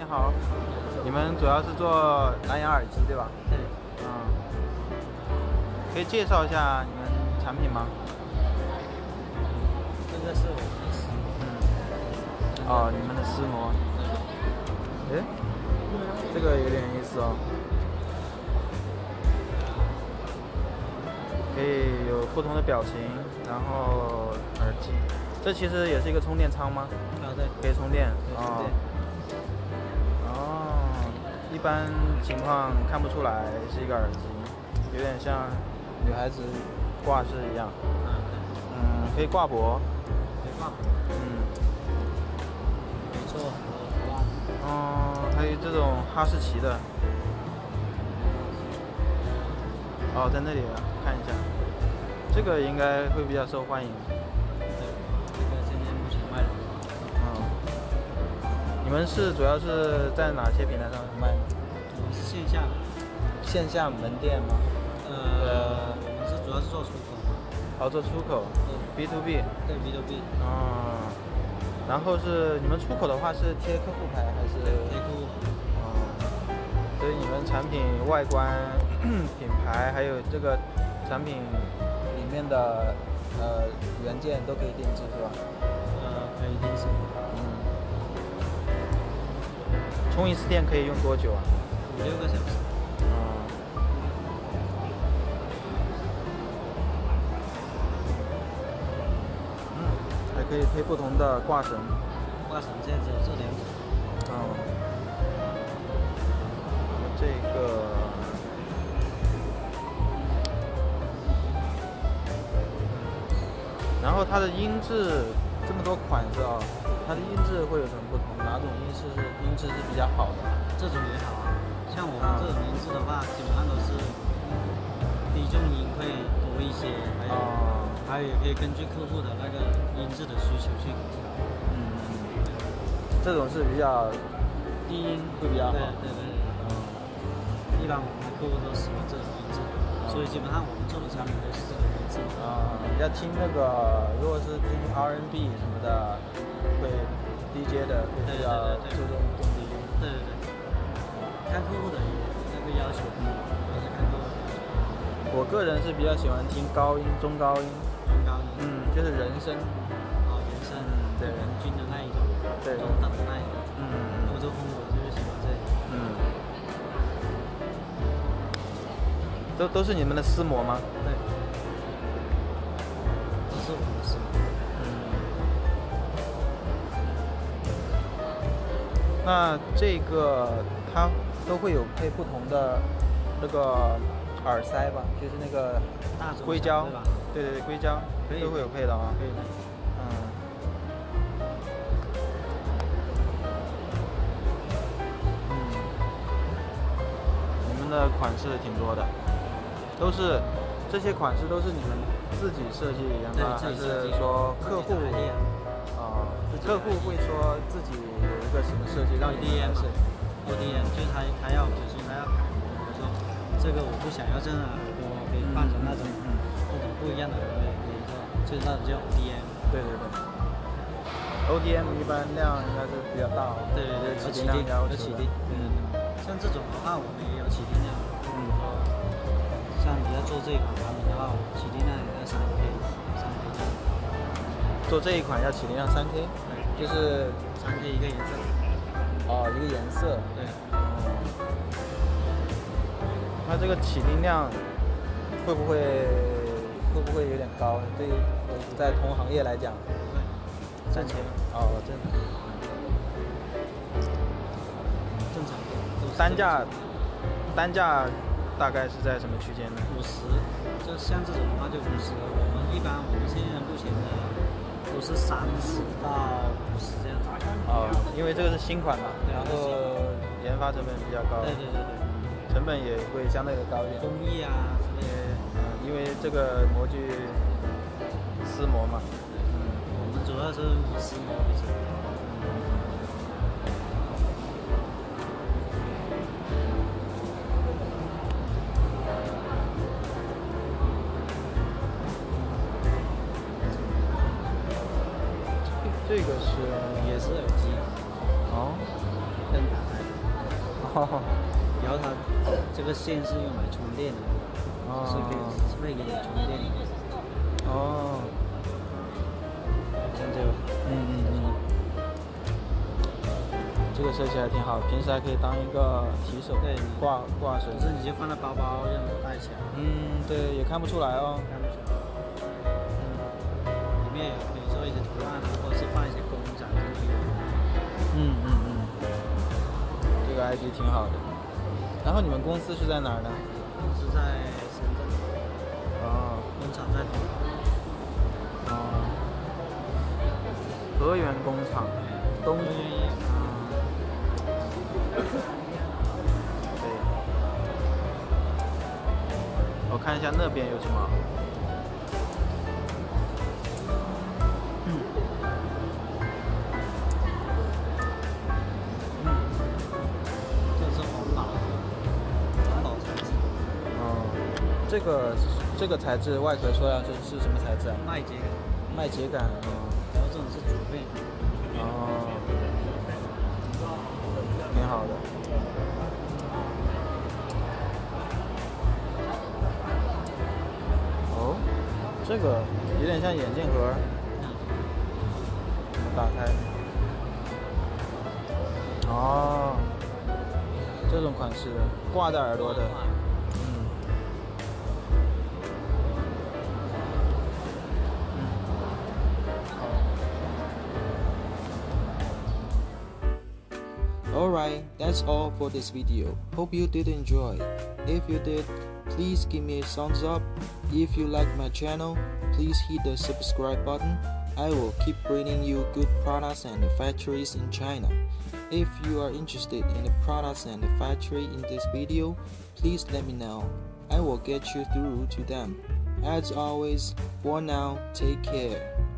好。你们主要是做蓝牙耳机对吧？ 对。 可以介绍一下你们产品吗？ 这个是我们的丝膜。 哦，你们的丝膜。诶，这个有点意思哦。可以有不同的表情，然后耳机。这其实也是一个充电仓吗？ 对， 可以充电。 哦， 一般情况看不出来是一个耳机，有点像女孩子挂饰一样。可以挂脖。 可以挂脖。可以做很多图案。 还有这种哈士奇的。在那里看一下，这个应该会比较受欢迎。 对，这个现在目前卖的。 你们是主要是在哪些平台上卖呢？ 我们是线下的。 线下门店吗？ 我们是主要是做出口。 做出口。B to B。对 B to B。 然后是你们出口的话是贴客户牌还是？ 贴客户。 所以你们产品外观、品牌还有这个产品里面的元件都可以定制是吧？ 可以定制。 充一次电可以用多久啊 ？5-6个小时。 还可以配不同的挂绳。 挂绳现在只有这2种。 这个，然后它的音质这么多款式啊，它的音质会有什么不同？哪种音质是比较好的？ 这种也好啊，像我们这种音质的话，基本上都是低重音会多一些，还有也可以根据客户的那个音质的需求去。 这种是比较低音会比较好。 对。一般我们的客户都使用这种音质，所以基本上我们做的产品都是这种音质。 要听那个，如果是听 R&B 什么的，会 DJ 的会比较注重重低音。 对。看客户的那个要求，主要是看客户。 我个人是比较喜欢听高音、中高音。就是人声。 人声。对，人均的那一种。对。中等的那一种。欧洲风格就是喜欢这种。 都是你们的丝膜吗？ 对，都是我们的丝膜。 那这个它都会有配不同的那个耳塞吧？就是那个硅胶，对，硅胶都会有配的啊。 可以的。 你们的款式挺多的。这些款式都是你们自己设计研发，还是说客户客户会说自己有一个什么设计让你们来设计 ？ODM 就是他要，比如说他要改，比如说这个我不想要这样的耳朵，可以换成那种不一样的耳朵，可以做，就是那种叫 ODM。 对。ODM 一般量应该是比较大。 对， 起定要求的。 像这种的话，我们也有起定量。像你要做这一款产品的话，起定量也要3K。 做这一款要起定量3K，就是 3K一个颜色。 一个颜色。 对。 它这个起定量会不会有点高？对于在同行业来讲，3000。 正常。 单价大概是在什么区间呢 ？50，就像这种的话就50。我们现在目前的都是30到50这样子。 因为这个是新款嘛，然后研发成本比较高。 对。 成本也会相对的高一点。 工艺啊之类的。 因为这个模具丝膜嘛。 我们主要是以丝膜为主。 这个是也是耳机。 跟然后它这个线是用来充电的，是可以给你充电的。 哦， 像这个， 这个设计还挺好，平时还可以当一个提手， 对， 挂绳， 或者你就放在包包这样带起来。 对，也看不出来哦。 看不出来。里面也可以做一些图案，或者是放一些公仔进去。 这个 ID 挺好的。然后你们公司是在哪儿呢？ 公司在深圳。 哦。 工厂在东莞。 河源工厂，东对，我看一下那边有什么。 这是环保材质。 这个材质外壳说要是什么材质啊？ 麦秸秆。 麦秸秆。 然后这种是竹片。 挺好的。这个有点像眼镜盒。怎么打开？这种款式的，挂在耳朵的。Alright, that's all for this video. Hope you did enjoy. If you did, please give me a thumbs up. If you like my channel, please hit the subscribe button. I will keep bringing you good products and factories in China. If you are interested in the products and the factory in this video, please let me know. I will get you through to them. As always, for now, take care.